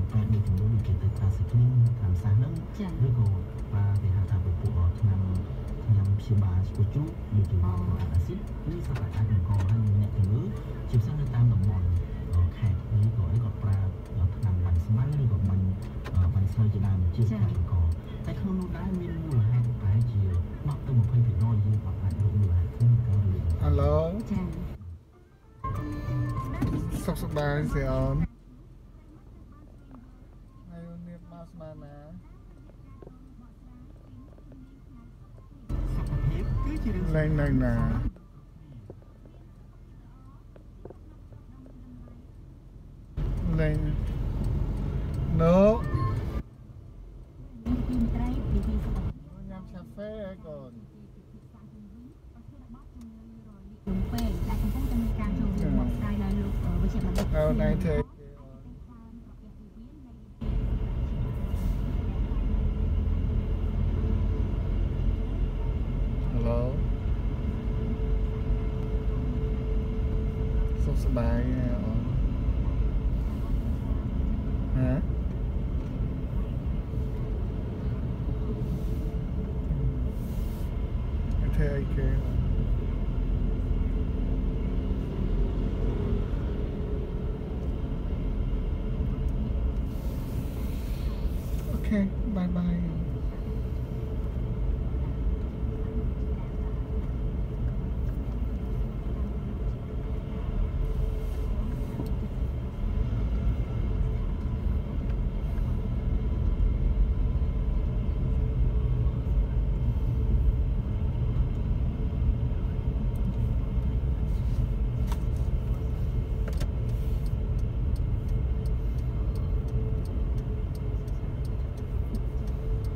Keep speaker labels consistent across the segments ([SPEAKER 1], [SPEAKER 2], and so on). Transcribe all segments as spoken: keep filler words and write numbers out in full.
[SPEAKER 1] តែដូចជំនួសគេទៅប្រើសាច់គ្រឿងតាមសាសហ្នឹងឬក៏ប្រើគេហៅថាពពួកឆ្នាំឆ្នាំព្យាបាលស្ពូជូដូចជាអាស៊ីតនេះសត្វអាចបង្កឲ្យអ្នកជំងឺជាពិសេសនៅតាមតំបន់ខេត្តឬក៏អីក៏ប្រើឆ្នាំបាញ់ស្មៅឬក៏បាញ់បាញ់ស្មៅជាដើមជាការបង្កតែក្នុងនោះដែរមានមូលហេតុប្រហែលជាដប់ទៅยี่สิบភាគរយយើងអាចរកមូលហេតុក្នុងការរៀនហៅឡូចាសុខសប្បាយទេអូនហើយអូននេះមកស្មានណាសុខភាពគឺជារឿងឡើងឡើងណាឡើង no ញ៉ាំកាហ្វេហើយកូនពេកតែកំពុងតែមានការចូលរួមមកស្រាយដោយលោកវិជ្ជាបណ្ឌិតអូនឯងធ្វើ Hello សុខសប្បាយអូនហ៎ធ្វើអីគេអូខេបាយបាយ អ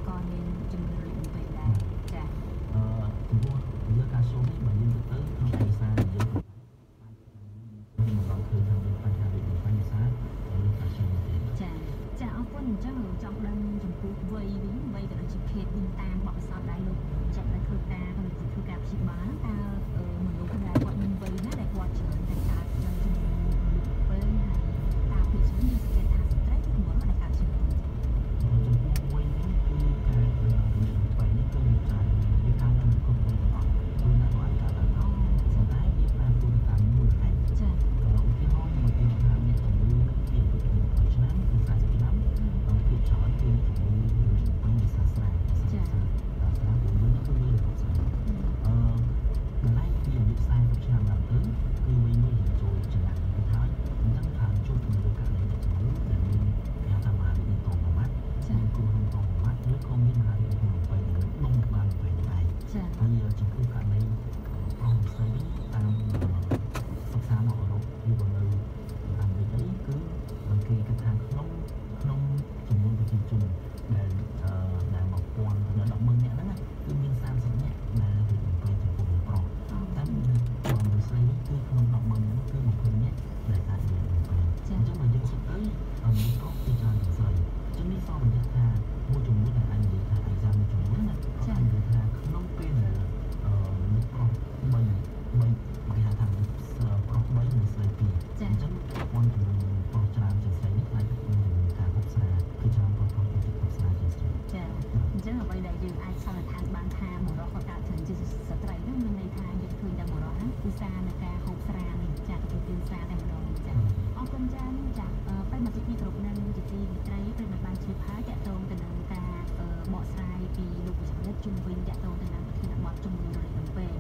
[SPEAKER 2] ក៏មានជំនឿលេងបំពេញដែរចា
[SPEAKER 1] អឺចំពោះយើងការសូមនេះបើយើងទៅទៅក្នុងឯកសារយើងយើងមិនឃើញថាមានបញ្ហាលេងបំពេញឯសារយើងការសូមទេ
[SPEAKER 2] ចាចាអរគុណអញ្ចឹងចង់ដឹងចំពោះវ័យវិញវ័យក៏ដូចជាភេទវិញតាមបទពិសោធន៍ដែរលោកចាក់ដែលធ្វើការក៏ដូចជាធ្វើការព្យាបាលតើមនុស្សដែលគាត់មានវ័យណាដែលគាត់ច្រើនតែកើតចឹងជំងឺពេលហើយតើភាគច្រើនយើងសង្កេតថាស្ត្រីគឺមនុស្សដែលកើតជំងឺ
[SPEAKER 1] ចំពោះវ័យនេះគឺការលេងបំពេញនេះគឺវាច្រើនវាកើតឡើងគ្រប់វ័យទាំងអស់គឺអ្នកក៏អាចកើតឡើងផងប៉ុន្តែវាផ្លាស់ប្ដូរទៅតាមមូលហេតុ
[SPEAKER 2] ចា
[SPEAKER 1] ក៏ឧទាហរណ៍មកយើងថាអ្នកជំងឺពីពីឆ្នាំគឺสี่สิบឆ្នាំភាគច្រើនគឺជំងឺបំពេញវិសាស្រា
[SPEAKER 2] ចា
[SPEAKER 1] ស្រាព្រោះវិញគឺវារកស្រាអឺដល់ឡែកពីអាយុสี่สิบឆ្នាំឡើងទៅគឺវិញមួយចូលចំណាំទៅហើយអញ្ចឹងថាជួបជាមួយករណីអ្នកជំងឺដែលមានគេហៅថាមហារីកតងម៉ាត់មានគ្រោះក្នុងតងម៉ាត់ឬក៏មានមហារីកក្នុងបំពេញដុំបានពេញដែរហើយចំពោះករណីប្រុសស្រីតាមសិក្សានៅអឺរ៉ុបឬក៏នៅអាមេរិកអីគឺគេគិតថាក្នុងក្នុងចំនួនប្រជាជនដែលអឺដែលមកពាន់ដល់một nghìnនាក់ហ្នឹងគឺមានសាមសិបនាក់ដែលរៀបបំពេញចំពោះប្រុសតែបើមនុស្សស្រីគឺក្នុងmột nghìnនាក់គឺยี่สิบនាក់ដែលអាចរៀបបំពេញអញ្ចឹងបើយើងសុទ្ធទៅមនុស្សប្រុសគឺច្រើនជាងស្រីអញ្ចឹងនេះសបញ្ជាក់ថាមួយចំនួនដែលអាចនិយាយថាឯកសារមួយចំនួនណាអាចនិយាយថាក្នុងពេលដែលអឺមនុស្សប្រុសបីបីគេហៅថាមនុស្សប្រុសបីមនុស្សស្រីពីរអញ្ចឹងពាន់ចំនួនប្រុសច្រើនជាងស្រីនេះខ្លាចមានចំនួនការហូបស្រាគឺច្រើនប្រុសប្រុសជាងហូបស្រាជាងស្រី
[SPEAKER 2] ចាអញ្ចឹងអ្វីដែលយើងអាចសន្និដ្ឋានបានថាបុរសគាត់កើតច្រើនជាងស្ត្រីនោះមានន័យថាយើងឃើញតែបុរសហ្នឹងគឺសារនៃការហូបស្រានេះចាទៅគឺសារតែម្ដងចាអរគុណចានេះចាពេលមកទីក្រុមនឹងជាទីវិត្រីពេលមិនបានជ្រាបហើយតាក់ទងទៅនឹងការបកស្រាយពីលោកវិជ្ជជុំវិញតាក់ទងទៅនឹងប្រធានបទជំងឺរលាកបំពេញ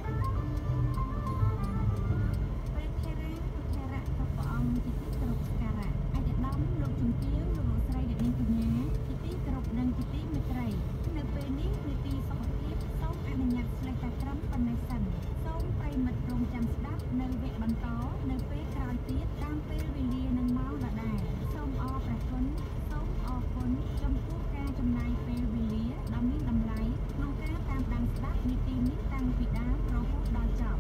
[SPEAKER 3] ព្រះថេរាព្រះថេរៈព្រះអង្គជាទីគោរពសក្ការៈឯកឧត្តមលោកជំទាវលោកស្រីដែលនាងកញ្ញាជាទីគោរពនិងជាទីមេត្រីនៅពេលនេះនីតិសុខភាពសូមអនុញ្ញាតស្លេះតែត្រឹមប៉ុណ្ណេះសិនសូមប្រិមិត្តរងចាំស្ដាប់នៅវគ្គបន្តនៅពេលក្រោយទៀតតាមពេលវេលានឹងម៉ោងដដែលសូមអរព្រះគុណសូមអរគុណចំពោះការចំណាយពេលវេលាដ៏មានតម្លៃក្នុងការតាមដានស្ដាប់នីតិនេះតាំងពីដើមរហូតដល់ចប់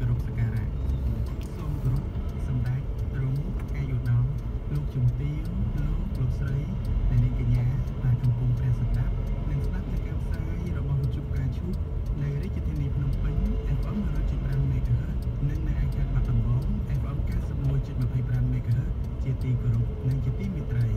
[SPEAKER 1] គោរពសក្ការៈសូមគោរពសម្ដេចទ្រង់អាយុដំលោកជំទាវលោកលោកស្រីអ្នកនាងកញ្ញាដែលកំពុងព្រះស្ដាប់និងស្ដាប់ការផ្សាយរបស់វិទ្យុការឈូកនៅរាជធានីភ្នំពេញ เอฟ เอ็ม หนึ่งร้อยเจ็ดสิบห้า เมกะเฮิรตซ์និងនៅឯខេត្តបាត់ដំបង เอฟ เอ็ม เก้าสิบเอ็ดจุดยี่สิบห้า เมกะเฮิรตซ์ជាទីគោរពនិងជាទីមេត្រី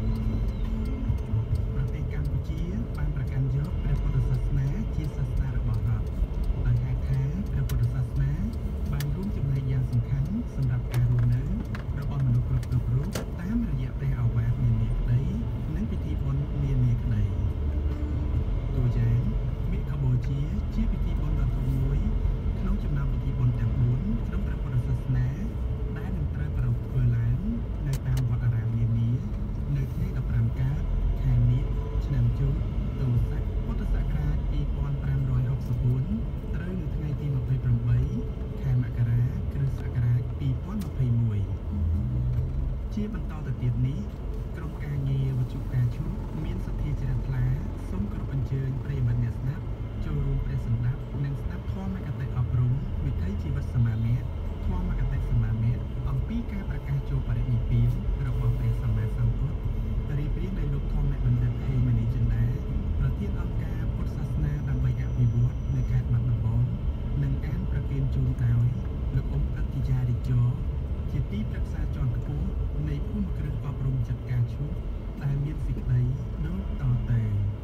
[SPEAKER 1] ប្រទេសកម្ពុជាបានប្រកាន់យកព្រះពុទ្ធសាសនាជាសាសនារបស់រដ្ឋដោយហេតុថាព្រះពុទ្ធសាសនាបានរួមចំណែកយ៉ាងសំខាន់សម្រាប់ការរស់នៅរបស់មនុស្សគ្រប់គ្រប់រូបតាមរយៈព្រះឱវាទនានាក្តីនិងពិធីបុណ្យនានាក្តីតួយ៉ាងមាឃបូជាជាពិធីបុណ្យដ៏ធំមួយក្នុងចំណោមពិធីបុណ្យទាំងបួនក្នុងព្រះពុទ្ធសាសនាដែលនឹងត្រូវប្រារព្ធធ្វើឡើងនៅតាមវត្តអារាមនានានៅថ្ងៃដប់ប្រាំកើតខែមិញឆ្នាំជូតទស័កពុទ្ធសករាជពីរពាន់ប្រាំរយហកសិបបួនត្រូវនៅថ្ងៃទីยี่สิบแปดខែមករាគ្រិស្តសករាជពីរពាន់ยี่สิบเอ็ดជាបន្តទៅទៀតនេះក្រុមការងារវិទ្យុការឈូកមានសទ្ធាជ្រះថ្លាសូមគោរពអញ្ជើញប្រិយមិត្តអ្នកស្ដាប់ចូលរួមព្រះសម្ដាប់និងស្ដាប់ធម៌មគតិអប់រំវិថីជីវិតសមាមាត្រធម៌មគតិសមាមាត្រអំពីការប្រកាសចូលបរិនិព្វានរបស់ព្រះសម្មាសម្ពុទ្ធរៀបរៀងដោយលោកធម្មបណ្ឌិតហេមនីចិន្តាប្រធានអង្គការពុទ្ធសាសនាដើម្បីអភិវឌ្ឍនៅខេត្តបាត់ដំបងនិងអានប្រទានជូនដោយលោកអ៊ំអធិយារិជោជាទីប្រឹក្សាជាន់ខ្ពស់នៃភូមិគ្រឹះអប់រំចាត់ការឈូកដែលមានសេចក្តីដូចតទៅ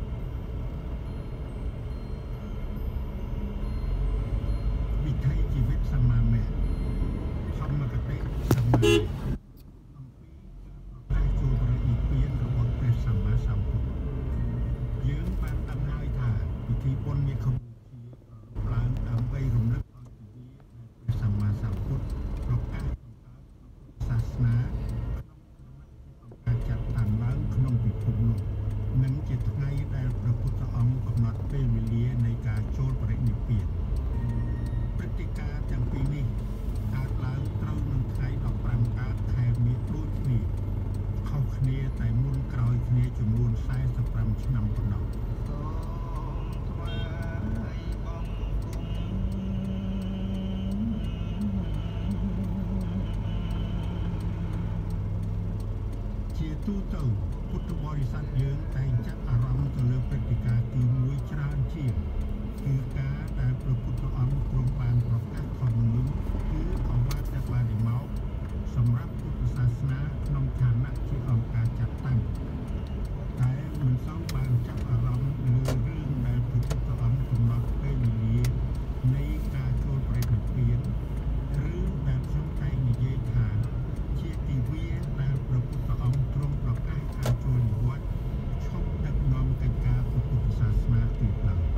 [SPEAKER 1] វិថីជីវិតសមាមាត្រធម្មគតិសមាមាត្រអំពីការប្រកាសចូលបរិនិព្វានរបស់ព្រះសម្មាសម្ពុទ្ធយើងបានដឹងហើយថាពិធីបុណ្យមាឃបូជាឡើងដើម្បីរំលឹកឲ្យទិវាដែលព្រះសម្មាសម្ពុទ្ធប្រកាសសាសនាការចាត់តាំងឡើងក្នុងពិភពលោកនិងជាថ្ងៃដែលព្រះពុទ្ធអង្គកំណត់ពេលវេលានៃការចូលបរិនិព្វានព្រឹត្តិការណ៍ទាំងពីរនេះកើតឡើងត្រូវនឹងថ្ងៃដប់ប្រាំកើតខែមិញដូចគ្នាខុសគ្នាតែមុនក្រោយគ្នាចំនួនសែសិបប្រាំឆ្នាំប៉ុណ្ណោះជាទូទៅពុទ្ធបរិស័ទយើងតែងចាត់អារម្មណ៍ទៅលើព្រឹត្តិការណ៍ទីមួយច្រើនជាងគឺការដែលព្រះពុទ្ធអង្គទ្រង់បានប្រកាសធម្មនុញ្ញគឺអវាទបានមកសម្រាប់ពុទ្ធសាសនាក្នុងឋានៈជាអង្គការចាត់តាំងតែមិនសូវបានចាប់អារម្មណ៍លើរឿងដែលព្រះពុទ្ធអង្គកំណត់ពេលវេលានៃការចូលបរិនិព្វានឬដែលខ្ញុំតែងនិយាយថាជាទិវាដែលព្រះពុទ្ធអង្គទ្រង់ប្រកាសថាចូលនិវត្តន៍ឈប់ដឹកនាំកិច្ចការពុទ្ធសាសនាទៀតឡើយ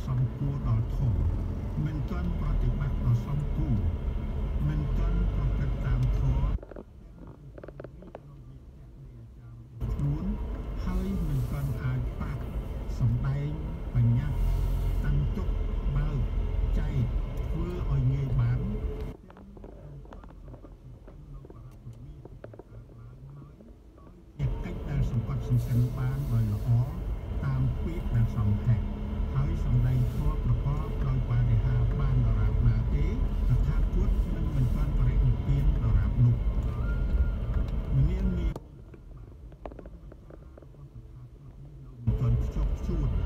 [SPEAKER 4] សំគួរដល់ធម៌មិនទាន់ប្រតិបត្តិដល់សំគួរមិនទាន់ប្រព្រឹត្តតាមធម៌ខ្លួនហើយមិនទាន់អាចប្រាប់សម្ដែងបញ្ញត្តិតាំងទុកបើកចែកធ្វើឲ្យងាយបានជាកិច្ចដែលសង្កត់សង្កិនបានដោយល្អតាមពាក្យដែលសំហេតុហើយសម្ដែងធម៌ប្រកបដោយបរិហារបានដរាបណាទេតថាគតនឹងមិនទាន់បរិនិព្វានដរាបនោះម្នាងមានមិនទាន់ខ្ជាប់ខ្ជួត